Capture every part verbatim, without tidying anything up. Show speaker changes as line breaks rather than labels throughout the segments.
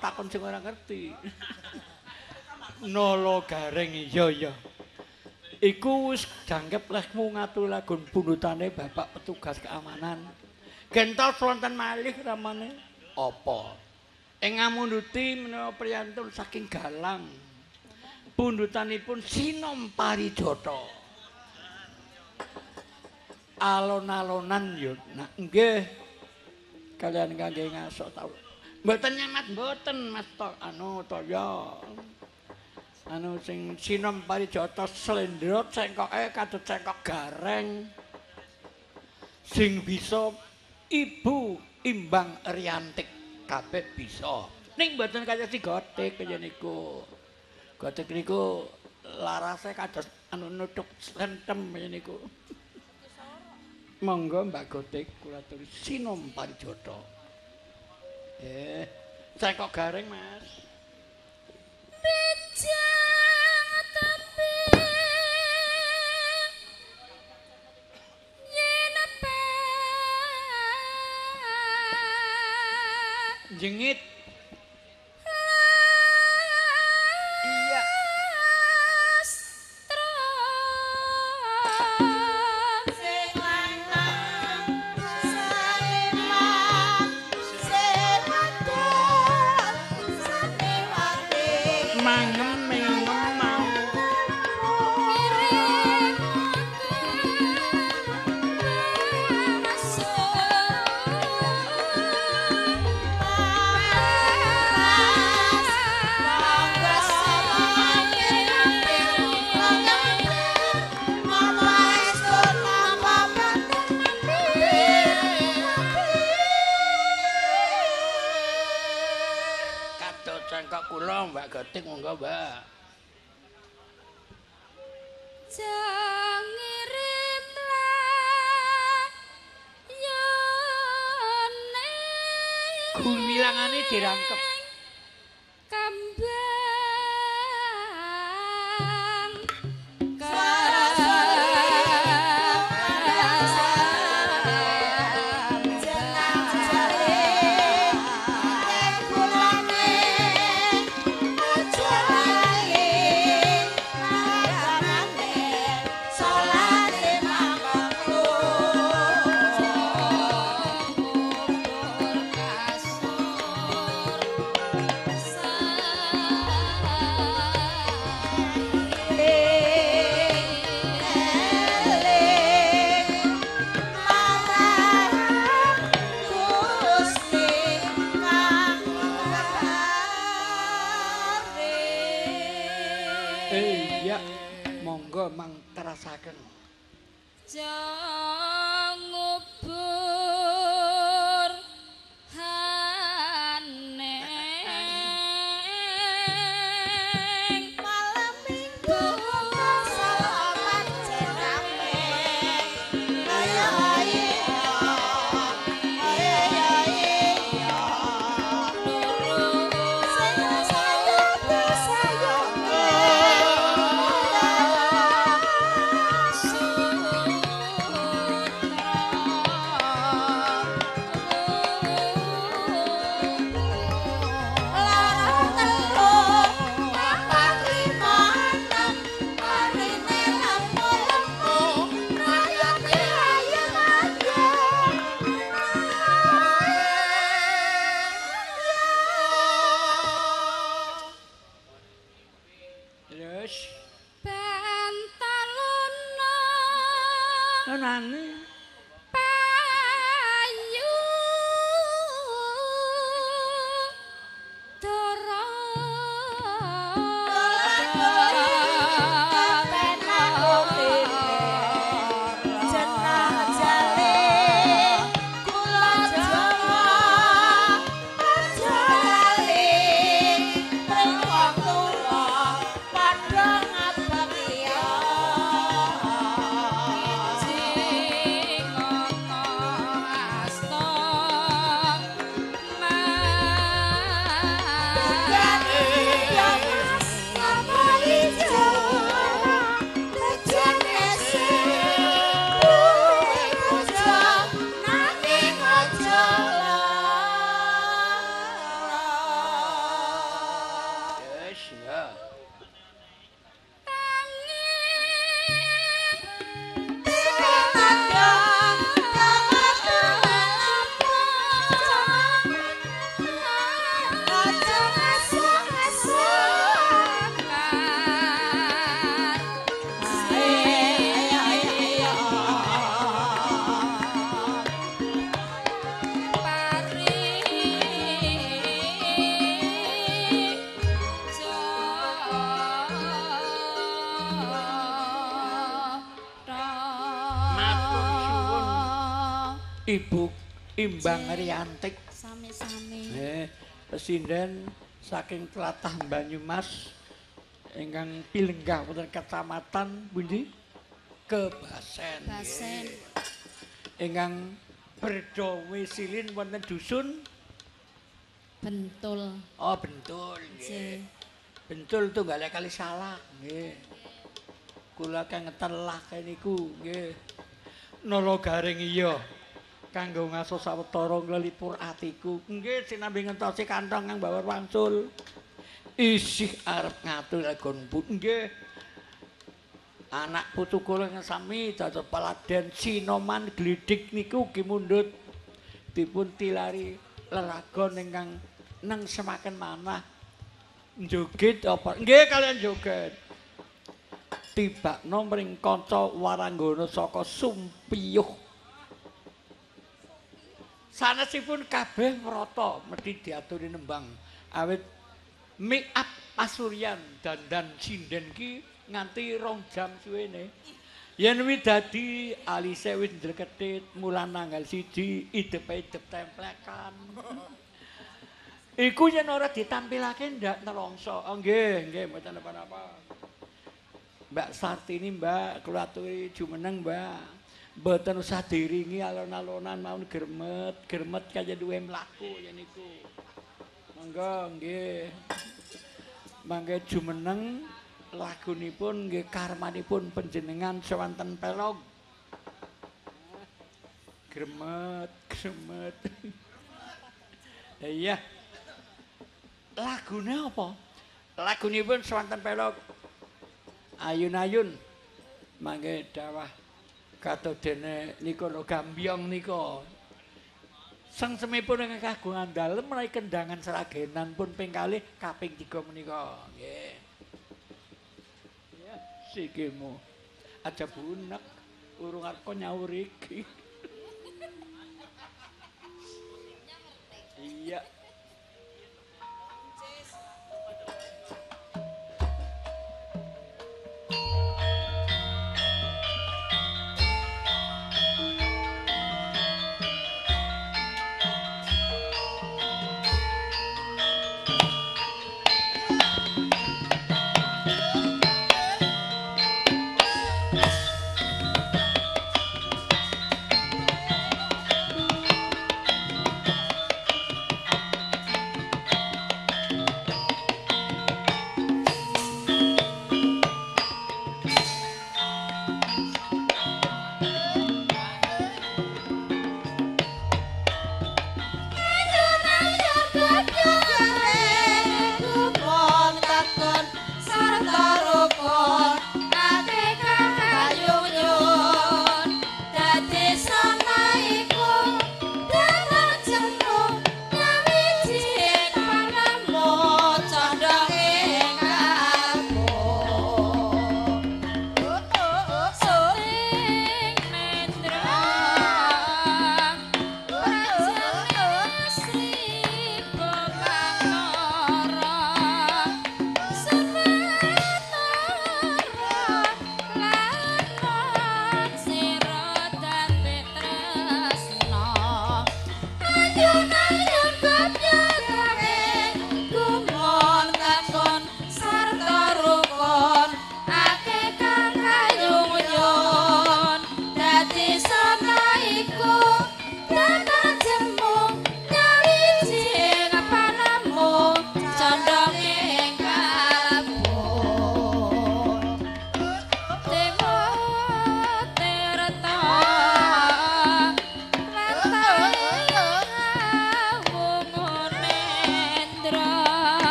takon sing ora ngerti. Nolo Gareng iya ya. Iku wis jangkep lehmu ngatur lagun pundutane Bapak petugas keamanan. Gentos wonten malih ramane. Apa? Ing ngamunduti menawa priyantun saking Galang. Pundutanipun Sinom Parijata. Alon-alonan yo. Nah, nggih. Kalian kangge ngasok tau. Mboten nyamat mboten Mas to anu toya. Anu sing Sinom Parijata slendra cengkoke kadut cengkok gareng. Sing bisa Ibu Imbang Riantik kabeh bisa. Ning mboten kaya si Gotik kaya niku. Gotik niku larase kados anu nutuk sentem kaya niku. Monggo Mbak Gotik kula aturi Sinom Parijata. Eh, cengkok gareng Mas.
Rejang tembe yenepe
Jengit. Iya.
Sing lanang saliman sing wadon saniwati
Mangem mengem mau.
ngiring
Kadot cengkok kula Mbak Gotik monggo Mbak.
Jang ngirim layone
Gulilangane dirangkep.
kambang
Eh iya, monggo mang terasaken.
Jang ngubur haneng malam minggu salaman jename ayo ayo ayo ayo nuru saya saya saya
Terus
Pentaluna
nonane
payu dara jenah jale kula jawa jale pring wong tuwa padha ngabakya
Ibu Imbang Riantik.
Sami-sami.
Nggih, Presiden saking tlatah Banyumas ingkang pilenggah wonten Kecamatan pundi? Kebasen.
Basen.
Ingkang berdomisilin wonten dusun
Bentul.
Oh, Bentul nggih. Bentul Tunggale Kali Salak nggih. Kula kengeten lah niku nggih. Nala garing iya. Kanggo ngaso sawetara nglelipur atiku. Nggih sinambi ngentosi kantong kang bawar wangsul. Isih arep ngatur lagon pun nggih. Anak putu kula sami dados paladen Sinoman Glidik niku ugi mundhut dipun tilari lelagon ingkang neng semaken manah njogit apa nggih kalian joget tibakno mring kanca waranggana saka Sumpiyuh sanesipun kabeh ngrata mesti diaturi nembang awit make up pasuryan dandan sinden ki nganti rong jam suwene yen widadi alise wis ndreketit mulan tanggal siji idep-idep templekan iku yen ora ditampilake ndak nelongso oh nggih nggih mboten apa-apa Mbak Sartini Mbak kula aturi jumeneng Mbak mboten usah diringi alon-alonan mawon gremet gremet kaya duwe mlaku yen niku monggo nggih mangke jumeneng lagunipun nggih karmanipun panjenengan sewanten pelog gremet gremet iya lagune apa lagunipun sewanten pelog ayun-ayun mangke dawah katodene nika lho gambyong nika sengsemipun ingkang kagungan dalem menawi kendangan seragenan pun ping kalih kaping tiga menika nggih sikimu aja bunek urung arep nyaur iki iya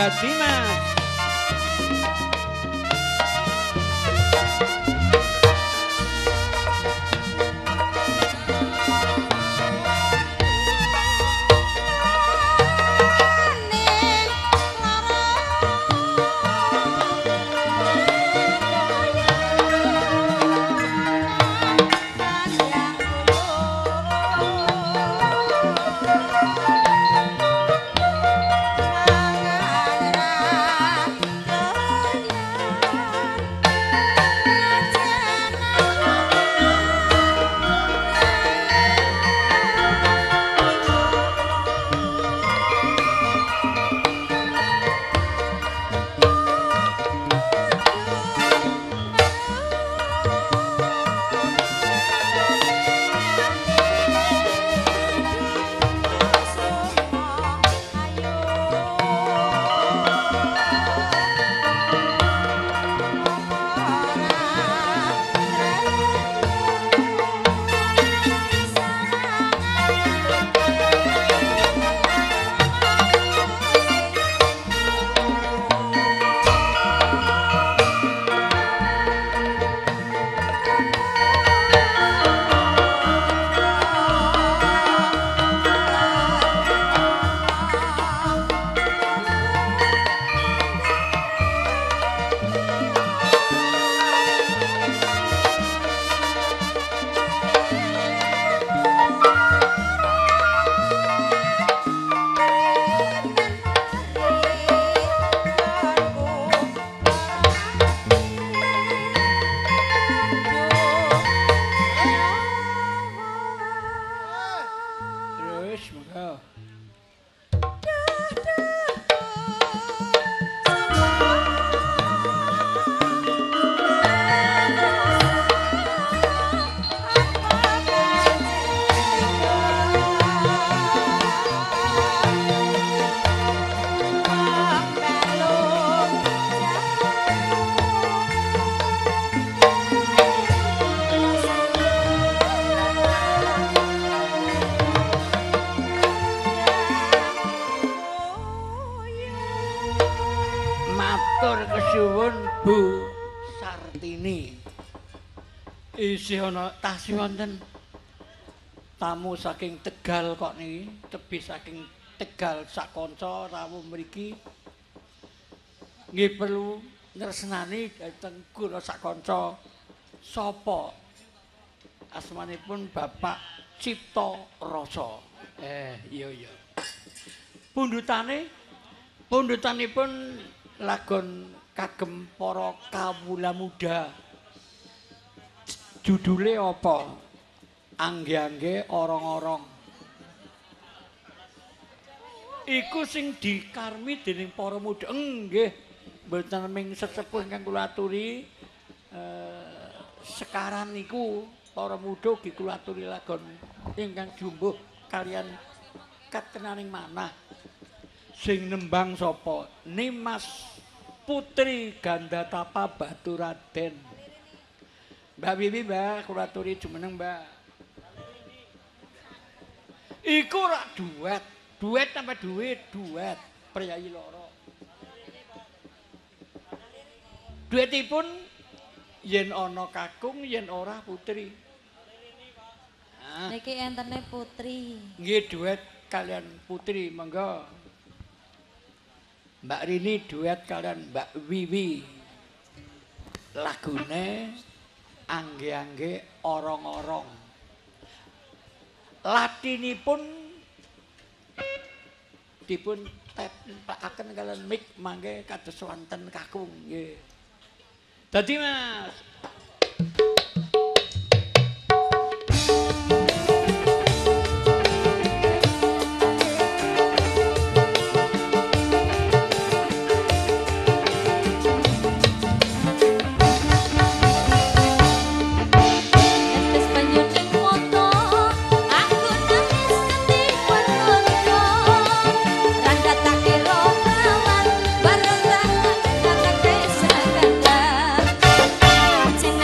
Dadi Mas. Bu Sartini. Isih ana tasih wonten tamu saking Tegal kok niki, tebih saking Tegal sak kanca rawuh mriki. Nggih perlu nresnani dhateng kula sak kanca. Sapa? Asmanipun Bapak Cipta Rasa. Eh, iya iya. Pundhutane pundhutanipun lagon kagem para kawula muda. Judule apa? Angge-angge orong-orong. Iku sing dikarmi dening para muda. Nggih, mboten ming sesepuh ingkang kula aturi eh, sekaran niku para muda ugi kula aturi lagon ingkang jumbuh kalian katenaning manah. Sing nembang sapa? Nimas Putri Gandatapa Baturaden. Mbak Bibi, Mbak, kula aturi jumeneng, Mbak. Iku rak duet, duet tambah duit, duet priyayi loro. Duetipun yen ana kakung, yen ora putri. Nah,
niki entene putri.
Nggih duet kalian putri, monggo. Mbak Rini duet kalian Mbak Wiwi. Lagune angge-angge orong-orong. Latinipun dipun tepaken kalian mik mangke kados wonten kakung nggih. Dadi Mas
cinta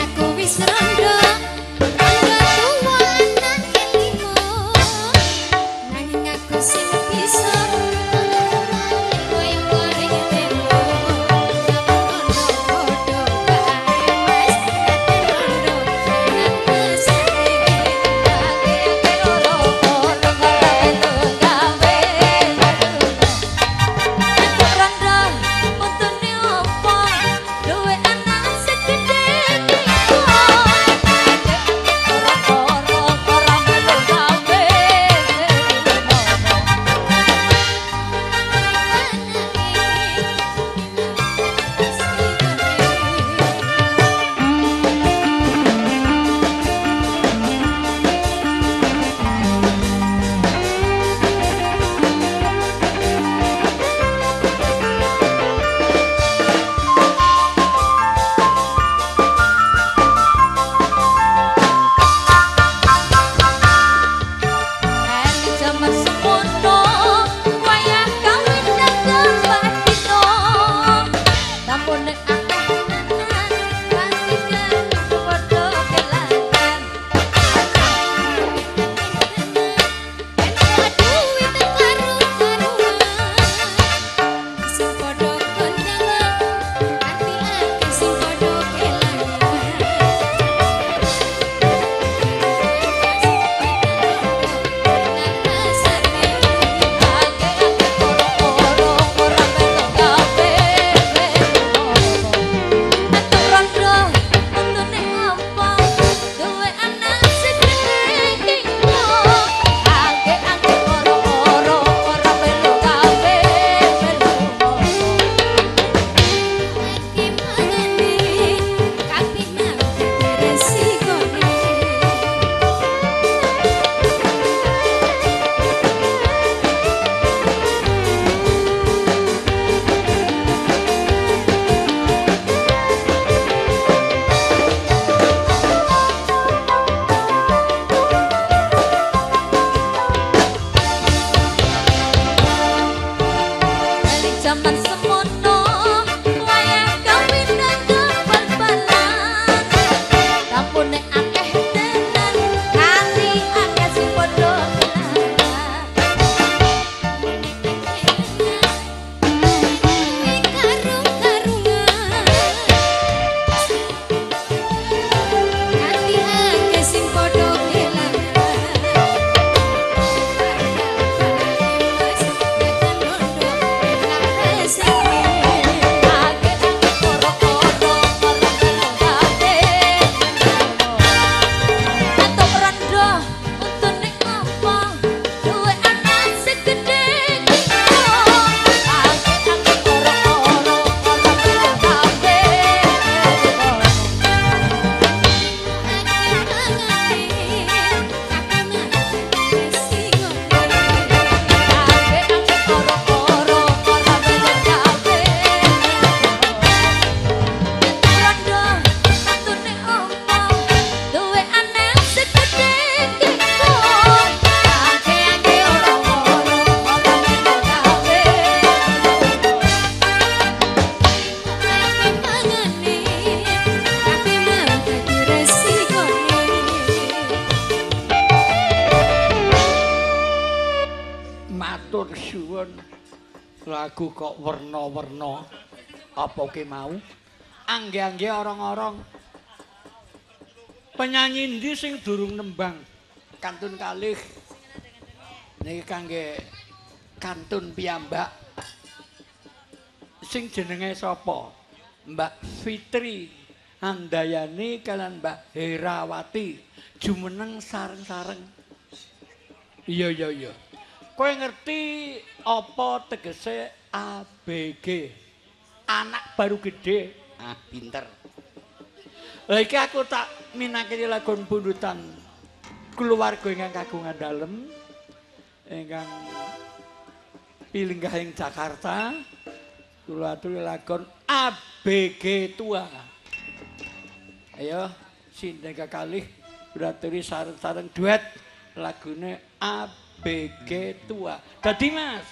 lakon lagu kok werna-werna apa ke mau angge-angge orang-orang penyanyi ndi sing durung nembang kantun kalih niki kangge kantun piyambak sing jenenge sapa Mbak Fitri Handayani kalian Mbak Herawati jumeneng sareng-sareng iya iya iya kowe ngerti apa tegese A B G anak baru gede ah pinter lha iki aku tak minangke lagu pundutan keluarga ingkang kagungan dalem ingkang pilinggahing Jakarta kula aturi lagu A B G tua ayo sindeng kekalih beraturi sareng-sareng duet lagune A B G tua dadi Mas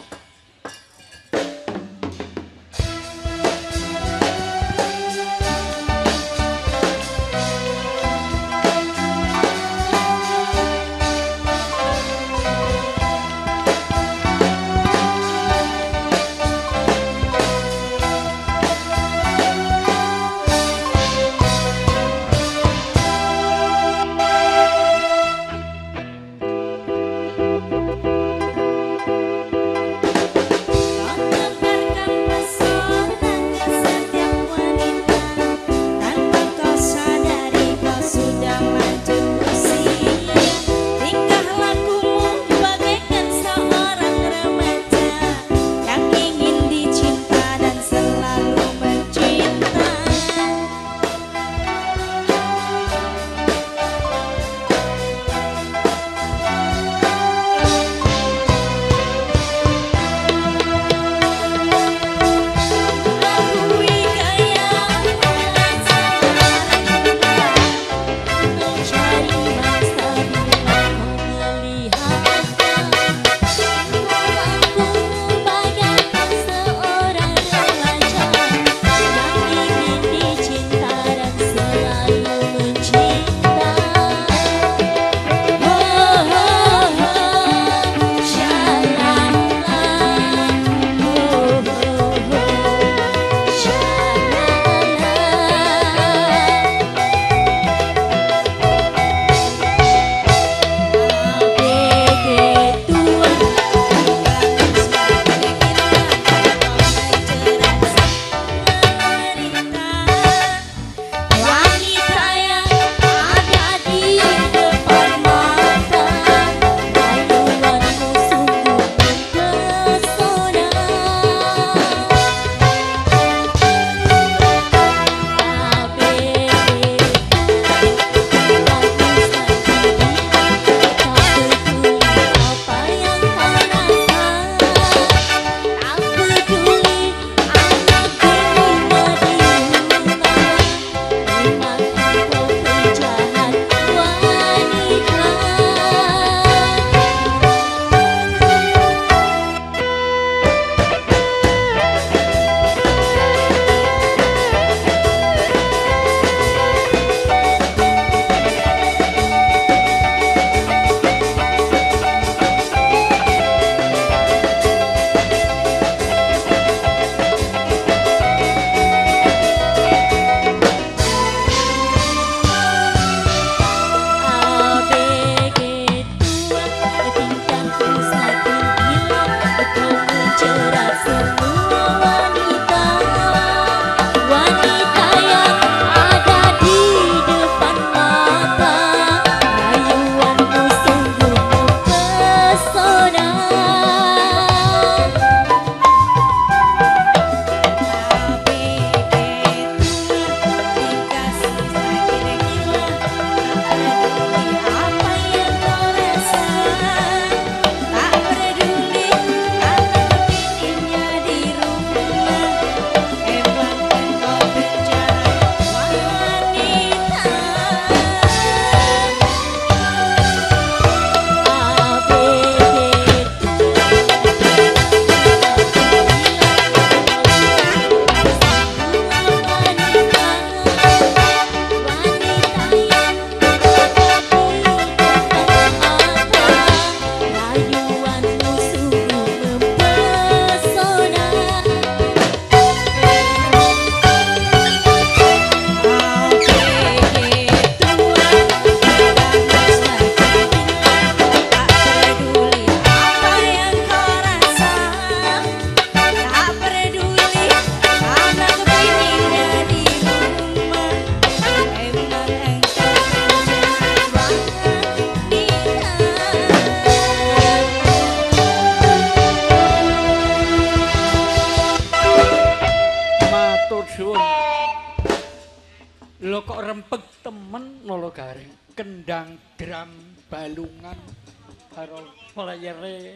Lho kok rempeg temen lho garing. Kendang drum balungan karo playere.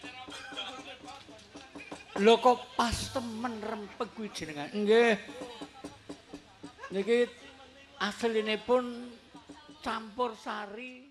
Lho kok pas temen rempeg kuwi jenengan. Nggih. Niki aslinipun campur sari